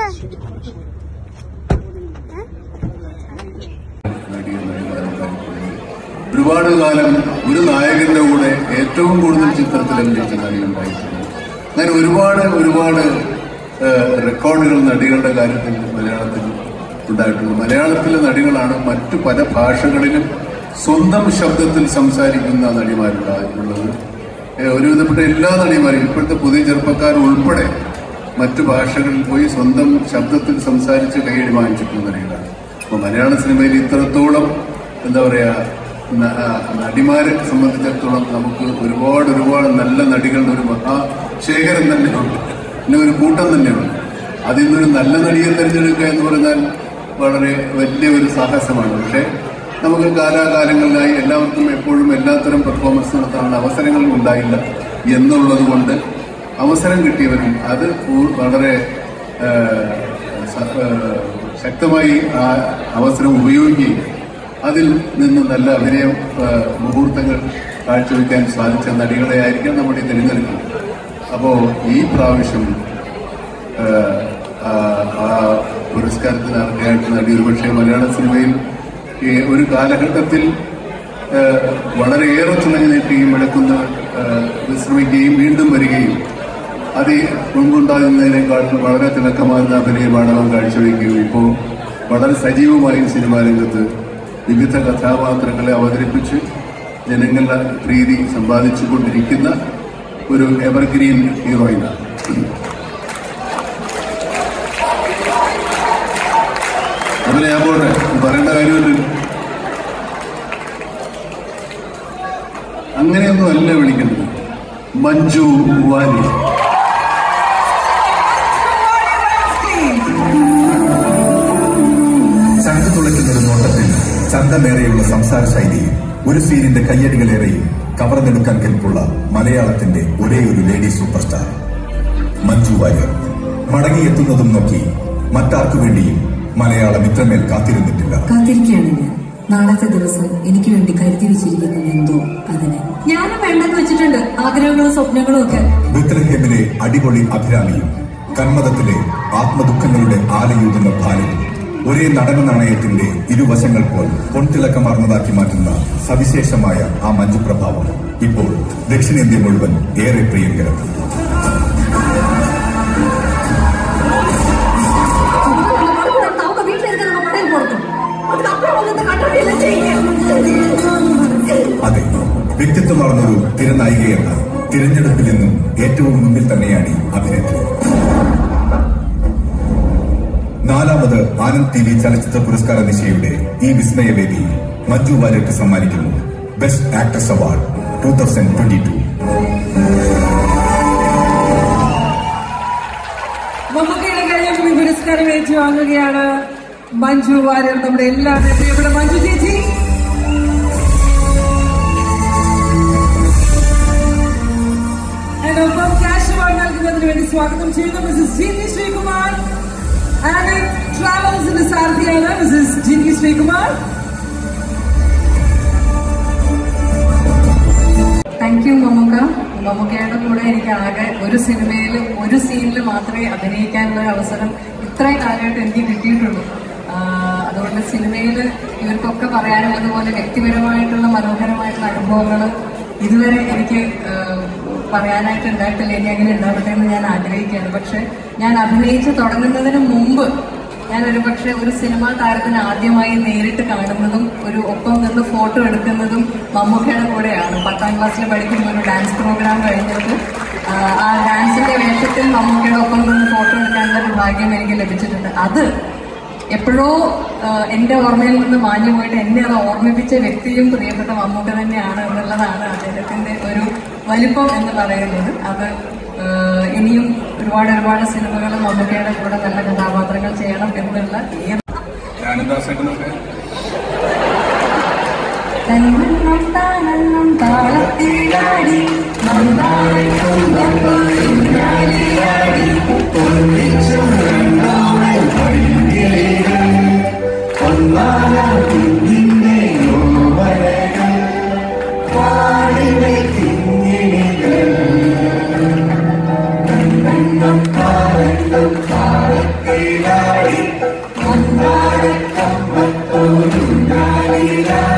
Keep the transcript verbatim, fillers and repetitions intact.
ഒരുപാട് കാലം ഒരു നായകന്റെ കൂടെ ഏറ്റവും കൂടുതൽ ചിത്രത്തിൽ അഭിനയിച്ച നടിയുണ്ടായിട്ടുണ്ട്. അങ്ങനെ ഒരുപാട് ഒരുപാട് റെക്കോർഡുകൾ നടികളുടെ കാര്യത്തിൽ മലയാളത്തിൽ ഉണ്ടായിട്ടുണ്ട്. മലയാളത്തിലെ നടികളാണ് മറ്റു പല ഭാഷകളിലും സ്വന്തം ശബ്ദത്തിൽ സംസാരിക്കുന്ന നടിമാരുണ്ടായിട്ടുള്ളത്. ഒരുവിധപ്പെട്ട എല്ലാ നടിമാരും ഇപ്പോഴത്തെ പുതിയ ചെറുപ്പക്കാർ ഉൾപ്പെടെ മറ്റു ഭാഷകളിൽ പോയി സ്വന്തം ശബ്ദത്തിൽ സംസാരിച്ച് കൈയടി വാങ്ങിച്ചിട്ടുള്ള നടികളാണ്. അപ്പോൾ മലയാള സിനിമയിൽ ഇത്രത്തോളം എന്താ പറയാ നടിമാരെ സംബന്ധിച്ചിടത്തോളം നമുക്ക് ഒരുപാട് ഒരുപാട് നല്ല നടികളുടെ ഒരു മഹാശേഖരം തന്നെയുണ്ട്, പിന്നെ ഒരു കൂട്ടം തന്നെയുണ്ട്. അതിൽ നിന്നൊരു നല്ല നടിയെ തിരഞ്ഞെടുക്കുക എന്ന് പറഞ്ഞാൽ വളരെ വലിയ ഒരു സാഹസമാണ്. പക്ഷേ നമുക്ക് കാലാകാലങ്ങളിലായി എല്ലാവർക്കും എപ്പോഴും എല്ലാത്തരം പെർഫോമൻസ് നടത്താനുള്ള അവസരങ്ങൾ ഉണ്ടായില്ല എന്നുള്ളത് കൊണ്ട് അവസരം കിട്ടിയവരും അത് വളരെ ശക്തമായി ആ അവസരം ഉപയോഗിക്കുകയും അതിൽ നിന്ന് നല്ല അഭിനയ മുഹൂർത്തങ്ങൾ കാഴ്ചവെക്കാൻ സാധിച്ച നടികളെ ആയിരിക്കാം നമ്മുടെ തിരഞ്ഞെടുക്കുന്നത്. അപ്പോൾ ഈ പ്രാവശ്യം ആ പുരസ്കാരത്തിന് അർഹയായിട്ട് നടി ഒരുപക്ഷെ മലയാള സിനിമയിൽ ഒരു കാലഘട്ടത്തിൽ വളരെയേറെ തുണങ്ങി നീട്ടുകയും ഇടക്കുന്ന വിശ്രമിക്കുകയും വീണ്ടും വരികയും അത് മുൻപുണ്ടാകുന്നതിനേക്കാൾ വളരെ തിളക്കമാർന്ന അഭിനയമാണ് അവൻ കാഴ്ചവെക്കുകയും ഇപ്പോൾ വളരെ സജീവമായും സിനിമാ രംഗത്ത് വിവിധ കഥാപാത്രങ്ങളെ അവതരിപ്പിച്ച് ജനങ്ങളുടെ പ്രീതി സമ്പാദിച്ചുകൊണ്ടിരിക്കുന്ന ഒരു എവർഗ്രീൻ ഹീറോയിനാണ്. അതുപോലെ ഞാൻ പോട്ടെ പറയേണ്ട കാര്യമില്ല. അങ്ങനെയൊന്നും അല്ല വിളിക്കേണ്ടത്. മഞ്ജു വാര്യർ. ചങ്ക് തുളയ്ക്കുന്ന ഒരു നോട്ടത്തിൽ ചന്തമേറെയുള്ള സംസാര ശൈലിയും ഒരു സീനിന്റെ കയ്യടികളേറെയും കവർന്നെടുക്കാൻ കെൽപ്പുള്ള മലയാളത്തിന്റെ ഒരേ ഒരു lady superstar Manju Warrier. മടങ്ങിയെത്തുന്നതും നോക്കി മറ്റാർക്കു വേണ്ടിയും മലയാളം ഇത്രമേൽ കാത്തിരുന്നിട്ടില്ല. കാത്തിരിക്കുകയാണ് ഞാൻ. നാളത്തെ ദിവസം എനിക്ക് വേണ്ടി കരുതി വെച്ചിരിക്കുന്നത് എന്തോ അതിന് ഞാനും വേണ്ടെന്ന് വെച്ചിട്ടുണ്ട്. ആഗ്രഹങ്ങളും സ്വപ്നങ്ങളും ഒക്കെ. ബെത്ലഹേമിലെ അടിപൊളി അഭിരാമിയും കന്മദത്തിലെ ആത്മദുഃഖങ്ങളുടെ ആലയൂതുന്ന ഭാര്യയും ഒരേ നടന നാണയത്തിന്റെ ഇരുവശങ്ങൾ പോൽ പൊൻതിളക്കമാർന്നതാക്കി മാറ്റുന്ന സവിശേഷമായ ആ മഞ്ജു പ്രഭാവം ഇപ്പോൾ ദക്ഷിണേന്ത്യ മുഴുവൻ ഏറെ പ്രിയങ്കരം. അതെ, വ്യക്തിത്വമാർന്നൊരു തിരനായികയെന്ന തിരഞ്ഞെടുപ്പിൽ നിന്നും ഏറ്റവും മുന്നിൽ തന്നെയാണ് അഭിനേത്രി. നാലാമത് ആനന്ദ് ടി വി ചലച്ചിത്ര പുരസ്കാര നിശയുടെ ഈ വിസ്മയവേദി മഞ്ജു വാര്യർക്ക് സമ്മാനിക്കുന്നു best actress award two thousand twenty two. മമ്മൂക്കയുടെ കയ്യിൽ പുരസ്കാരം ഏറ്റുവാങ്ങുകയാണ് മഞ്ജു വാര്യർ. നമ്മുടെ എല്ലാവരുടെയും പ്രിയപ്പെട്ട മഞ്ജു ചേച്ചി. ഒപ്പം ക്യാഷ് അവാർഡ് നൽകുന്നതിന് വേണ്ടി സ്വാഗതം ചെയ്യുന്നു മിസസ് ജിന്നി ശ്രീകുമാർ. ആനന്ദ് ട്രാവൽസിന്റെ സാരഥിയാണ് Mrs Jinny Sreekumar. Thank you Mammukka. മമ്മൂക്കയുടെ കൂടെ എനിക്ക് ആകെ ഒരു സിനിമയിൽ ഒരു സീനിൽ മാത്രമേ അഭിനയിക്കാനുള്ള ഒരു അവസരം ഇത്രയും കാലമായിട്ട് എനിക്ക് കിട്ടിയിട്ടുള്ളൂ. അതുകൊണ്ട് സിനിമയിൽ ഇവർക്കൊക്കെ പറയാനുള്ളതുപോലെ വ്യക്തിപരമായിട്ടുള്ള മനോഹരമായിട്ടുള്ള അനുഭവങ്ങൾ ഇതുവരെ എനിക്ക് പറയാനായിട്ട് ഉണ്ടായിട്ടില്ല. ഇനി അങ്ങനെ ഉണ്ടാവട്ടെ എന്ന് ഞാൻ ആഗ്രഹിക്കുകയാണ്. പക്ഷെ ഞാൻ അഭിനയിച്ച് തുടങ്ങുന്നതിന് മുമ്പ് ഞാൻ ഒരു പക്ഷെ ഒരു സിനിമാ താരത്തിന് ആദ്യമായി നേരിട്ട് കാണുന്നതും ഒരു ഒപ്പം നിന്ന് ഫോട്ടോ എടുക്കുന്നതും മമ്മൂക്കയുടെ കൂടെയാണ്. പത്താം ക്ലാസ്സിൽ പഠിക്കുമ്പോൾ ഒരു ഡാൻസ് പ്രോഗ്രാം കഴിഞ്ഞിട്ട് ആ ഡാൻസിന്റെ വേഷത്തിൽ മമ്മൂക്കയുടെ ഒപ്പം നിന്ന് ഫോട്ടോ എടുക്കാനുള്ള ഒരു ഭാഗ്യം എനിക്ക് ലഭിച്ചിട്ടുണ്ട്. അത് എപ്പോഴോ എന്റെ ഓർമ്മയിൽ നിന്ന് മാഞ്ഞു പോയിട്ട് എന്നെ അത് ഓർമ്മിപ്പിച്ച വ്യക്തിയും പ്രിയപ്പെട്ട മമ്മൂക്ക തന്നെയാണ് എന്നുള്ളതാണ് അദ്ദേഹത്തിന്റെ ഒരു വലിപ്പം എന്ന് പറയുന്നത്. അത് ഇനിയും ഒരുപാട് ഒരുപാട് സിനിമകൾ മമ്മൂക്കയുടെ കൂടെ നല്ല കഥാപാത്രങ്ങൾ ചെയ്യണം എന്നുള്ള താളത്തിലാടി ും Lila.